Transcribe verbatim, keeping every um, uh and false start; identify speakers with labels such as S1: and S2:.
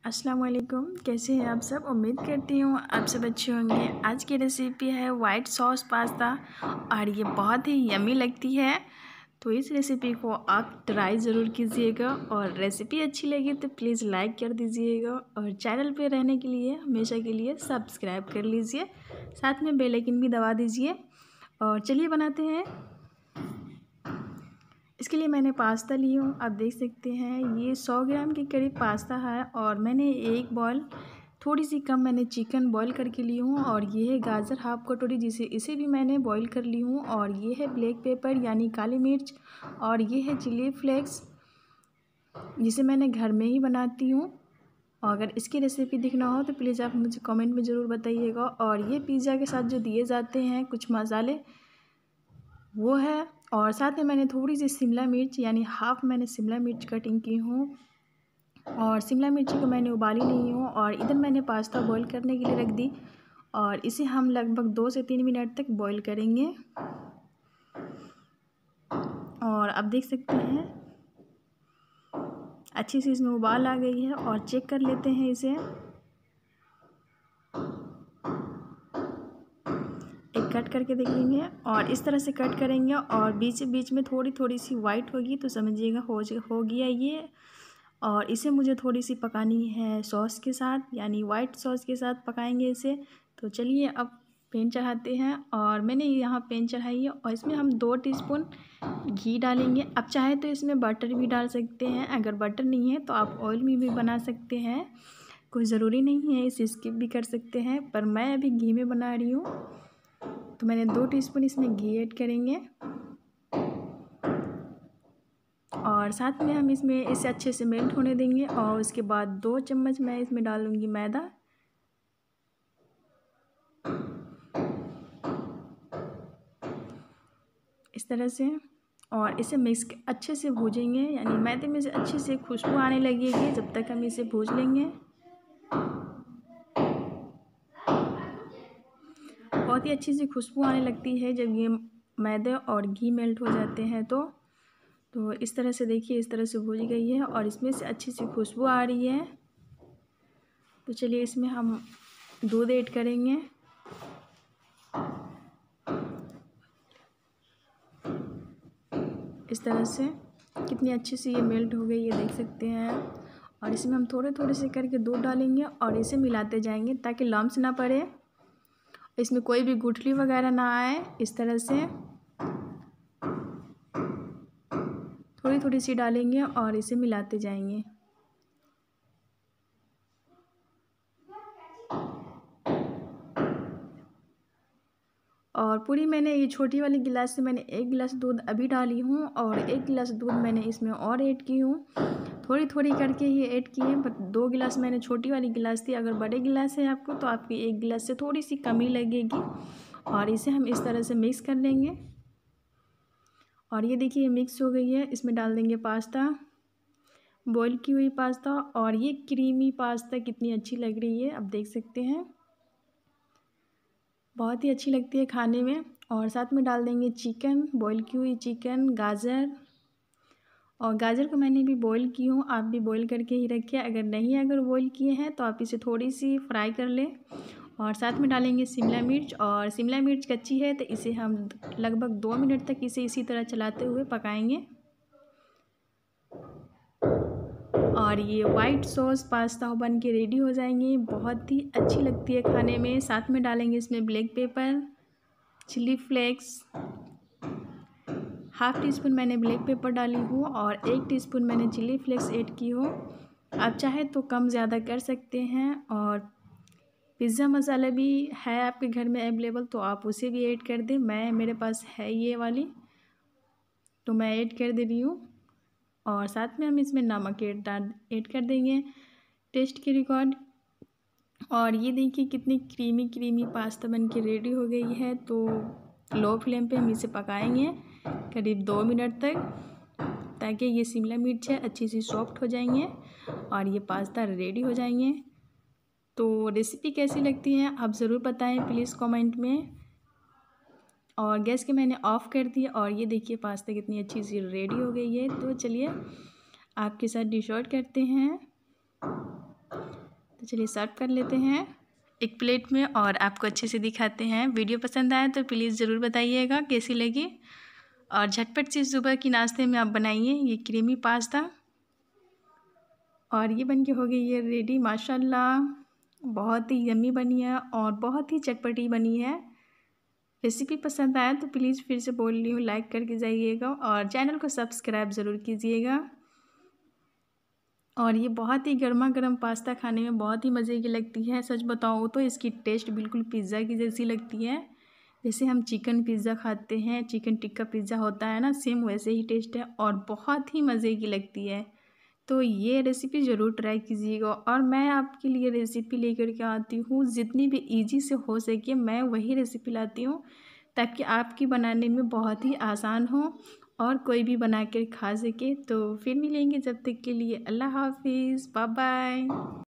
S1: अस्सलाम वालेकुम। कैसे हैं आप सब? उम्मीद करती हूँ आप सब अच्छे होंगे। आज की रेसिपी है वाइट सॉस पास्ता और ये बहुत ही यम्मी लगती है। तो इस रेसिपी को आप ट्राई ज़रूर कीजिएगा और रेसिपी अच्छी लगी तो प्लीज़ लाइक कर दीजिएगा और चैनल पे रहने के लिए हमेशा के लिए सब्सक्राइब कर लीजिए, साथ में बेल आइकन भी दबा दीजिए। और चलिए बनाते हैं। इसके लिए मैंने पास्ता ली हूँ, आप देख सकते हैं ये सौ ग्राम के करीब पास्ता है और मैंने एक बॉल थोड़ी सी कम मैंने चिकन बॉईल करके ली हूँ और ये है गाजर हाफ कटोरी जिसे इसे भी मैंने बॉईल कर ली हूँ और ये है ब्लैक पेपर यानी काली मिर्च और ये है चिली फ्लेक्स जिसे मैंने घर में ही बनाती हूँ। और अगर इसकी रेसिपी देखना हो तो प्लीज़ आप मुझे कमेंट में ज़रूर बताइएगा। और ये पिज़्ज़ा के साथ जो दिए जाते हैं कुछ मसाले वो है और साथ में मैंने थोड़ी सी शिमला मिर्च यानी हाफ़ मैंने शिमला मिर्च कटिंग की हूँ और शिमला मिर्ची को मैंने उबाली नहीं हूँ। और इधर मैंने पास्ता बॉईल करने के लिए रख दी और इसे हम लगभग दो से तीन मिनट तक बॉईल करेंगे। और आप देख सकते हैं अच्छी सी इसमें उबाल आ गई है और चेक कर लेते हैं इसे। एक कट करके देख लेंगे और इस तरह से कट करेंगे और बीच बीच में थोड़ी थोड़ी सी वाइट होगी तो समझिएगा हो हो गया ये। और इसे मुझे थोड़ी सी पकानी है सॉस के साथ यानी वाइट सॉस के साथ पकाएंगे इसे। तो चलिए अब पैन चढ़ाते हैं और मैंने यहाँ पैन चढ़ाई है और इसमें हम दो टीस्पून घी डालेंगे। आप चाहे तो इसमें बटर भी डाल सकते हैं, अगर बटर नहीं है तो आप ऑयल में भी बना सकते हैं, कोई ज़रूरी नहीं है, इसे स्किप भी कर सकते हैं। पर मैं अभी घी में बना रही हूँ तो मैंने दो टीस्पून इसमें घी ऐड करेंगे और साथ में हम इसमें इसे अच्छे से मेल्ट होने देंगे। और उसके बाद दो चम्मच मैं इसमें डालूँगी मैदा इस तरह से और इसे मिक्स अच्छे से भूजेंगे यानी मैदे में से अच्छे से खुशबू आने लगेगी जब तक हम इसे भूज लेंगे। बहुत ही अच्छी सी खुशबू आने लगती है जब ये मैदे और घी मेल्ट हो जाते हैं तो तो इस तरह से देखिए इस तरह से भूज गई है और इसमें से अच्छी सी खुशबू आ रही है। तो चलिए इसमें हम दूध ऐड करेंगे इस तरह से। कितनी अच्छी सी ये मेल्ट हो गई है देख सकते हैं। और इसमें हम थोड़े थोड़े से करके दूध डालेंगे और इसे मिलाते जाएंगे ताकि लम्स ना पड़े, इसमें कोई भी गुठली वगैरह ना आए। इस तरह से थोड़ी थोड़ी सी डालेंगे और इसे मिलाते जाएंगे। और पूरी मैंने ये छोटी वाली गिलास से मैंने एक गिलास दूध अभी डाली हूँ और एक गिलास दूध मैंने इसमें और ऐड की हूँ। थोड़ी थोड़ी करके ये ऐड की है, बट दो गिलास मैंने छोटी वाली गिलास थी, अगर बड़े गिलास है आपको तो आपकी एक गिलास से थोड़ी सी कमी लगेगी। और इसे हम इस तरह से मिक्स कर लेंगे और ये देखिए मिक्स हो गई है। इसमें डाल देंगे पास्ता, बॉईल की हुई पास्ता और ये क्रीमी पास्ता कितनी अच्छी लग रही है आप देख सकते हैं, बहुत ही अच्छी लगती है खाने में। और साथ में डाल देंगे चिकन, बॉईल की हुई चिकन, गाजर और गाजर को मैंने भी बॉईल की हूँ, आप भी बॉईल करके ही रखिए, अगर नहीं अगर बॉईल किए हैं तो आप इसे थोड़ी सी फ्राई कर लें। और साथ में डालेंगे शिमला मिर्च और शिमला मिर्च कच्ची है तो इसे हम लगभग दो मिनट तक इसे इसी तरह चलाते हुए पकाएंगे। और ये वाइट सॉस पास्ता बन के रेडी हो जाएंगे, बहुत ही अच्छी लगती है खाने में। साथ में डालेंगे इसमें black pepper, chilli flakes, half teaspoon मैंने ब्लैक पेपर डाली हूँ और एक टीस्पून मैंने चिली फ्लेक्स ऐड की हूँ, आप चाहे तो कम ज़्यादा कर सकते हैं। और पिज़्ज़ा मसाला भी है आपके घर में अवेलेबल तो आप उसे भी ऐड कर दें, मैं मेरे पास है ये वाली तो मैं ऐड कर दे रही हूँ। और साथ में हम इसमें नमक ऐड ऐड कर देंगे टेस्ट के रिकॉर्ड। और ये देखिए कितनी क्रीमी क्रीमी पास्ता बन के रेडी हो गई है। तो लो फ्लेम पे हम इसे पकाएंगे करीब दो मिनट तक ताकि ये शिमला मिर्च है अच्छी सी सॉफ्ट हो जाएंगे और ये पास्ता रेडी हो जाएंगे। तो रेसिपी कैसी लगती है आप ज़रूर बताएं प्लीज़ कमेंट में। और गैस के मैंने ऑफ़ कर दिया और ये देखिए पास्ता कितनी अच्छी सी रेडी हो गई है। तो चलिए आपके साथ डिश आउट करते हैं। तो चलिए सर्व कर लेते हैं एक प्लेट में और आपको अच्छे से दिखाते हैं। वीडियो पसंद आए तो प्लीज़ ज़रूर बताइएगा कैसी लगी। और झटपट से सुबह की नाश्ते में आप बनाइए ये क्रीमी पास्ता। और ये बन के हो गई है रेडी माशाल्लाह, बहुत ही यम्मी बनी है और बहुत ही चटपटी बनी है। रेसिपी पसंद आए तो प्लीज़ फिर से बोल रही हूँ लाइक करके जाइएगा और चैनल को सब्सक्राइब ज़रूर कीजिएगा। और ये बहुत ही गर्मा गर्म पास्ता खाने में बहुत ही मज़े की लगती है। सच बताऊँ तो इसकी टेस्ट बिल्कुल पिज़्ज़ा की जैसी लगती है। जैसे हम चिकन पिज़्ज़ा खाते हैं, चिकन टिक्का पिज़्ज़ा होता है ना, सेम वैसे ही टेस्ट है और बहुत ही मज़े की लगती है। तो ये रेसिपी ज़रूर ट्राई कीजिएगा। और मैं आपके लिए रेसिपी लेकर के आती हूँ जितनी भी इजी से हो सके मैं वही रेसिपी लाती हूँ, ताकि आपकी बनाने में बहुत ही आसान हो और कोई भी बना कर खा सके। तो फिर मिलेंगे, जब तक के लिए अल्लाह हाफिज़, बाय बाय।